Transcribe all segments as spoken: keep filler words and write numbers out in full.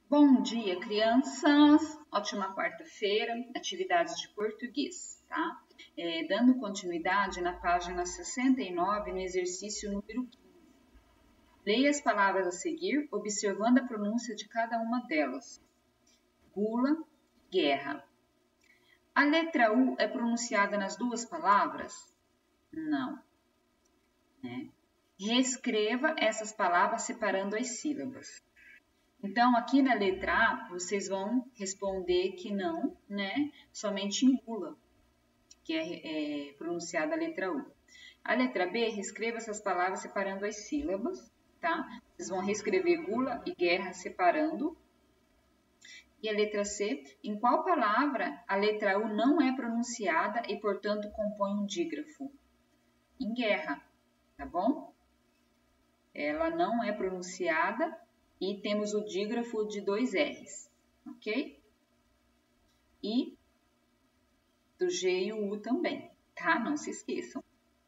Bom dia, crianças! Ótima quarta-feira, atividades de português, tá? É, dando continuidade na página sessenta e nove, no exercício número quinze. Leia as palavras a seguir, observando a pronúncia de cada uma delas. Gula, guerra. A letra U é pronunciada nas duas palavras? Não. Né? Reescreva essas palavras separando as sílabas. Então, aqui na letra A, vocês vão responder que não, né? Somente em gula, que é, é pronunciada a letra U. A letra B, reescreva essas palavras separando as sílabas, tá? Vocês vão reescrever gula e guerra separando. E a letra C, em qual palavra a letra U não é pronunciada e, portanto, compõe um dígrafo? Em guerra, tá bom? Ela não é pronunciada e temos o dígrafo de dois R's, ok? E do G e o U também, tá? Não se esqueçam.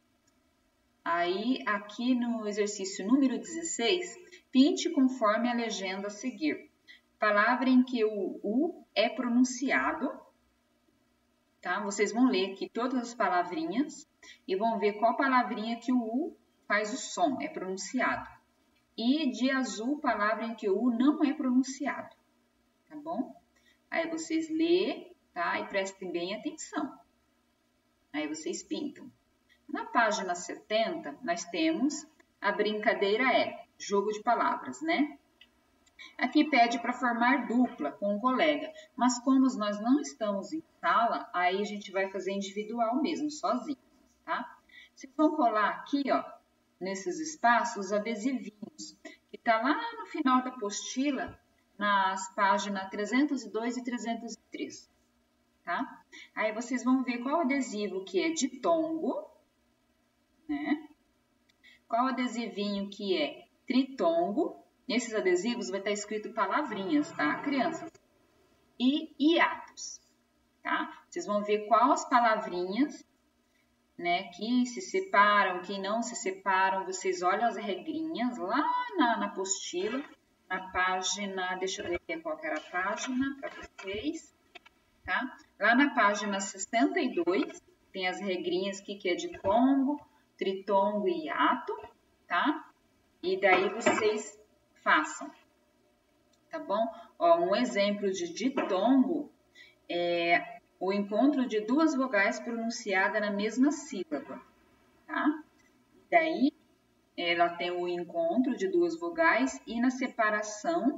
Aí, aqui no exercício número dezesseis, pinte conforme a legenda a seguir. Palavra em que o U é pronunciado, tá? Vocês vão ler aqui todas as palavrinhas e vão ver qual palavrinha que o U faz o som, é pronunciado. E de azul, palavra em que o U não é pronunciado, tá bom? Aí vocês lêem, tá? E prestem bem atenção. Aí vocês pintam. Na página setenta, nós temos a brincadeira é, jogo de palavras, né? Aqui pede para formar dupla com um colega, mas como nós não estamos em sala, aí a gente vai fazer individual mesmo, sozinho, tá? Vocês vão colar aqui, ó, nesses espaços, os adesivinhos, que tá lá no final da apostila, nas páginas trezentos e dois e trezentos e três, tá? Aí vocês vão ver qual adesivo que é de tongo, né? Qual adesivinho que é tritongo. Nesses adesivos vai estar escrito palavrinhas, tá, crianças? E hiatos, tá? Vocês vão ver quais as palavrinhas, né, que se separam, que não se separam. Vocês olham as regrinhas lá na, na apostila, na página, deixa eu ver aqui qual que era a página para vocês, tá? Lá na página sessenta e dois, tem as regrinhas aqui que é de tongo, tritongo e hiato, tá? E daí vocês façam, tá bom? Ó, um exemplo de ditongo é o encontro de duas vogais pronunciadas na mesma sílaba, tá? Daí, ela tem o encontro de duas vogais e na separação,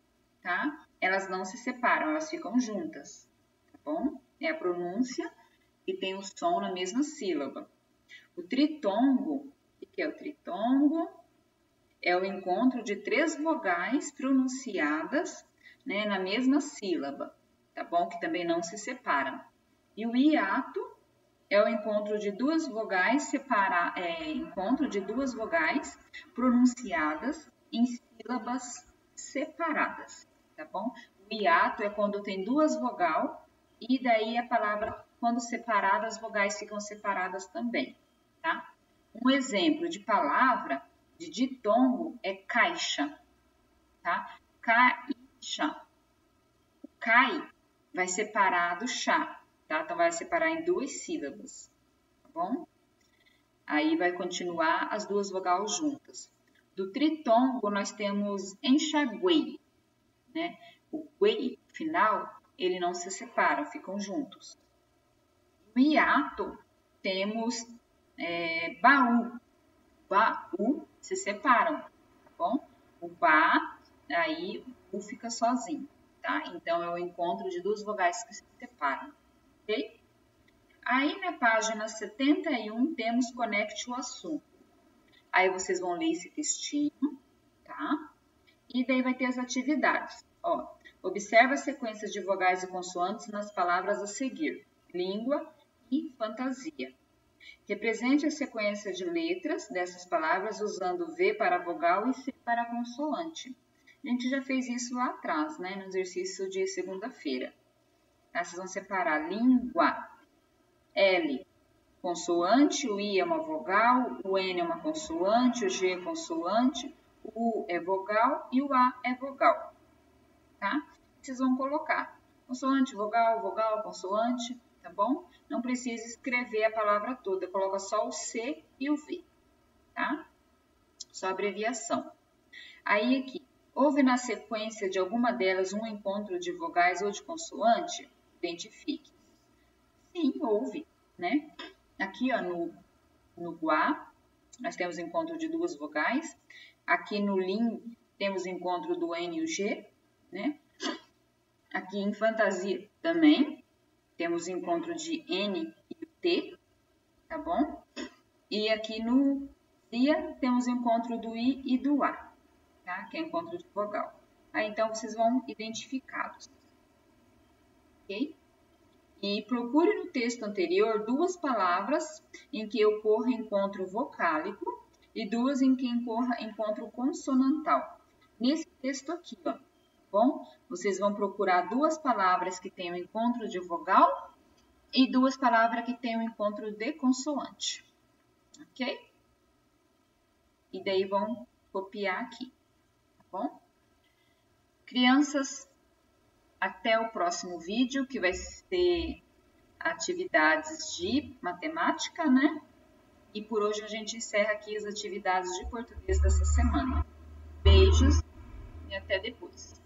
tá? Elas não se separam, elas ficam juntas, tá bom? É a pronúncia e tem o som na mesma sílaba. O tritongo, o que é o tritongo? É o encontro de três vogais pronunciadas, né, na mesma sílaba, tá bom? Que também não se separam. E o hiato é o encontro de duas vogais separa, é, encontro de duas vogais pronunciadas em sílabas separadas, tá bom? O hiato é quando tem duas vogais e daí a palavra, quando separadas, as vogais ficam separadas também, tá? Um exemplo de palavra de ditongo é caixa, tá? Caixa. O cai vai separar do chá, tá? Então, vai separar em duas sílabas, tá bom? Aí, vai continuar as duas vogais juntas. Do tritongo, nós temos enxaguei, né? O guei final, ele não se separa, ficam juntos. No hiato, temos é, baú. Baú se separam, tá bom? O ba, aí o fica sozinho, tá? Então, é o encontro de duas vogais que se separam, ok? Aí, na página setenta e um, temos conecte o assunto. Aí, vocês vão ler esse textinho, tá? E daí vai ter as atividades. Ó, observa as sequências de vogais e consoantes nas palavras a seguir. Língua e fantasia. Represente a sequência de letras dessas palavras usando V para vogal e C para consoante. A gente já fez isso lá atrás, né, no exercício de segunda-feira. Tá? Vocês vão separar língua, L, consoante, o I é uma vogal, o N é uma consoante, o G é consoante, o U é vogal e o A é vogal. Tá? vocês vão colocar consoante, vogal, vogal, consoante, tá bom? Não precisa escrever a palavra toda, coloca só o C e o V, tá? Só abreviação. Aí aqui, houve na sequência de alguma delas um encontro de vogais ou de consoante? Identifique. Sim, houve, né? Aqui, ó, no, no guá, nós temos encontro de duas vogais. Aqui no lim, temos encontro do N e o G, né? Aqui em fantasia também, temos encontro de N e o T, tá bom? E aqui no dia, temos encontro do I e do A, tá? Que é encontro de vogal. Aí, então, vocês vão identificá-los, ok? E procure no texto anterior duas palavras em que ocorra encontro vocálico e duas em que ocorra encontro consonantal. Nesse texto aqui, ó, tá bom? Vocês vão procurar duas palavras que tenham encontro de vogal e duas palavras que tenham encontro de consoante, ok? E daí vão copiar aqui, tá bom? Crianças, até o próximo vídeo, que vai ser atividades de matemática, né? E por hoje a gente encerra aqui as atividades de português dessa semana. Beijos e até depois.